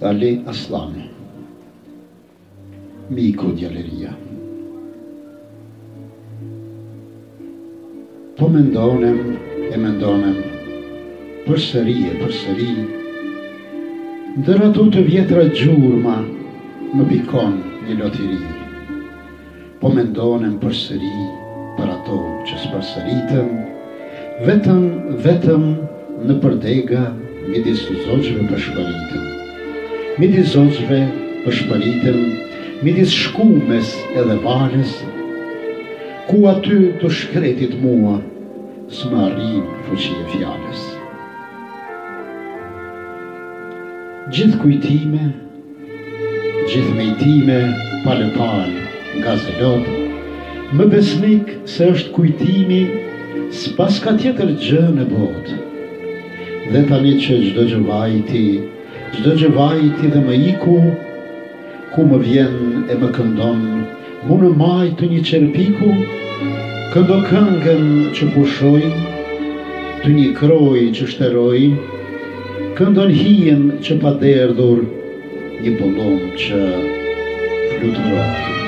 Ali Aslani, miku djaleria. Po mendonem e mendonem, përsëri e përsëri, ndër ato të vjetra gjurma më pikon një lotiri. Po mendonem përsëri për ato që s'përsëritën, vetëm në përdega midis zogjve për shpëritën. Midis zogjve për shpëritën, midis shkumes edhe valës, ku aty të shkretit mua s'më arrin fuqi e fjales. Gjithë kujtime, gjithë mejtime, palë nga zelot, më besnik se është kujtimi s'pas ka tjetër gjë në botë. Dhe tani që çdo gjë vajti dhe më iku, ku më vjen e më këndon, mu në maj të një qerpiku, këndo këngën që pushoj, të një kroj që shteroj, këndon hijen që pa derdhur, një bullum që fluturoj.